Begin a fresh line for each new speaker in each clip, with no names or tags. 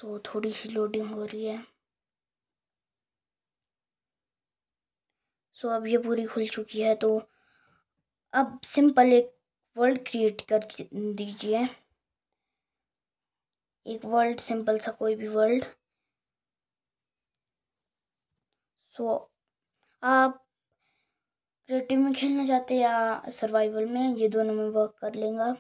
तो थोड़ी सी लोडिंग हो रही है। सो अब ये पूरी खुल चुकी है। तो अब सिंपल एक वर्ल्ड क्रिएट कर दीजिए, एक वर्ल्ड, सिंपल सा कोई भी वर्ल्ड। सो आप क्रिएटिव में खेलना चाहते हैं या सर्वाइवल में, ये दोनों में वर्क कर लेंगे।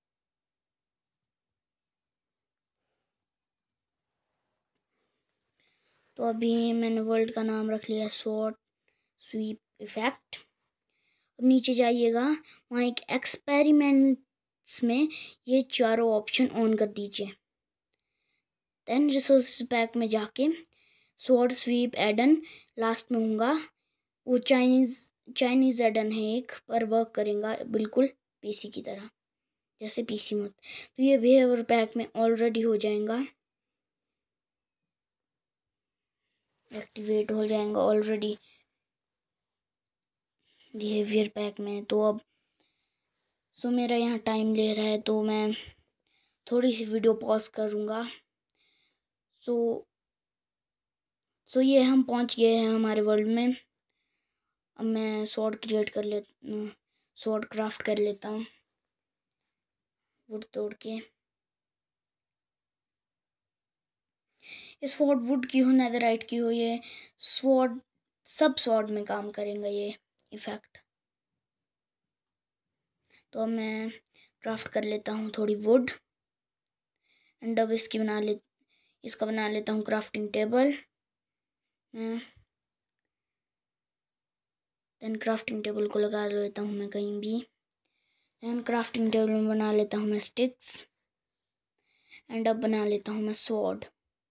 तो अभी मैंने वर्ल्ड का नाम रख लिया स्वॉर्ड स्वीप इफेक्ट। अब नीचे जाइएगा, वहाँ एक एक्सपेरिमेंट्स में ये चारों ऑप्शन ऑन कर दीजिए। देन रिसोर्स पैक में जाके स्वॉर्ड स्वीप एडन लास्ट में होगा, वो चाइनीज़ एडन है एक, पर वर्क करेगा बिल्कुल पीसी की तरह, जैसे पीसी मत। तो ये बिहेवियर पैक में ऑलरेडी हो जाएगा, एक्टिवेट हो जाएगा ऑलरेडी बिहेवियर पैक में। तो अब मेरा यहाँ टाइम ले रहा है, तो मैं थोड़ी सी वीडियो पॉज करूँगा। सो ये हम पहुँच गए हैं हमारे वर्ल्ड में। अब मैं स्वॉर्ड स्वॉर्ड क्राफ्ट कर लेता हूँ वुड तोड़ के। ये स्वॉर्ड वुड की हो, नेदरराइट की हो, ये स्वॉर्ड सब स्वॉर्ड में काम करेंगे ये इफेक्ट। तो अब मैं क्राफ्ट कर लेता हूँ थोड़ी वुड, एंड अब इसका बना लेता हूँ crafting table. Then crafting table को लगा लेता हूँ मैं कहीं भी। देन क्राफ्टिंग टेबल में बना लेता हूँ मैं स्टिक्स, एंड अब बना लेता हूँ मैं स्वॉर्ड।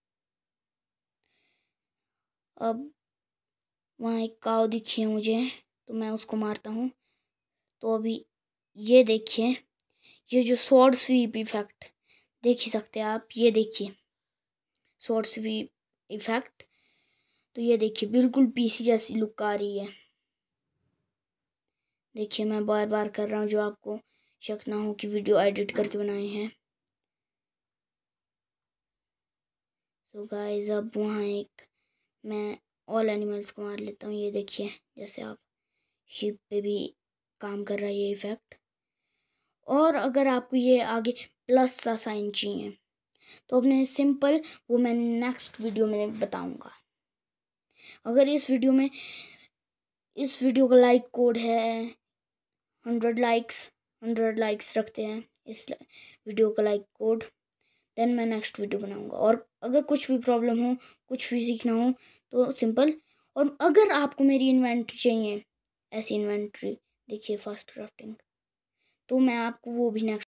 अब वहाँ एक काऊ दिखी है मुझे, तो मैं उसको मारता हूँ। तो अभी ये देखिए, ये जो स्वॉर्ड स्वीप इफेक्ट देख ही सकते हैं आप, ये देखिए स्वॉर्ड स्वीप इफेक्ट। तो ये देखिए बिल्कुल पीसी जैसी लुक आ रही है। देखिए मैं बार बार कर रहा हूँ, जो आपको शक ना हो कि वीडियो एडिट करके बनाए हैं। सो गाइस अब वहाँ एक मैं ऑल एनिमल्स को मार लेता हूँ। ये देखिए जैसे आप शिप पे भी काम कर रहा है ये इफेक्ट। और अगर आपको ये आगे प्लस सा साइन चाहिए तो अपने सिंपल, वो मैं नेक्स्ट वीडियो में बताऊंगा। अगर इस वीडियो का लाइक कोड है 100 लाइक्स रखते हैं इस वीडियो का लाइक कोड, देन मैं नेक्स्ट वीडियो बनाऊंगा। और अगर कुछ भी प्रॉब्लम हो, कुछ भी सीखना हो तो सिंपल। और अगर आपको मेरी इन्वेंट्री चाहिए, ऐसी इन्वेंट्री देखिए फास्ट क्राफ्टिंग, तो मैं आपको वो भी नेक्स्ट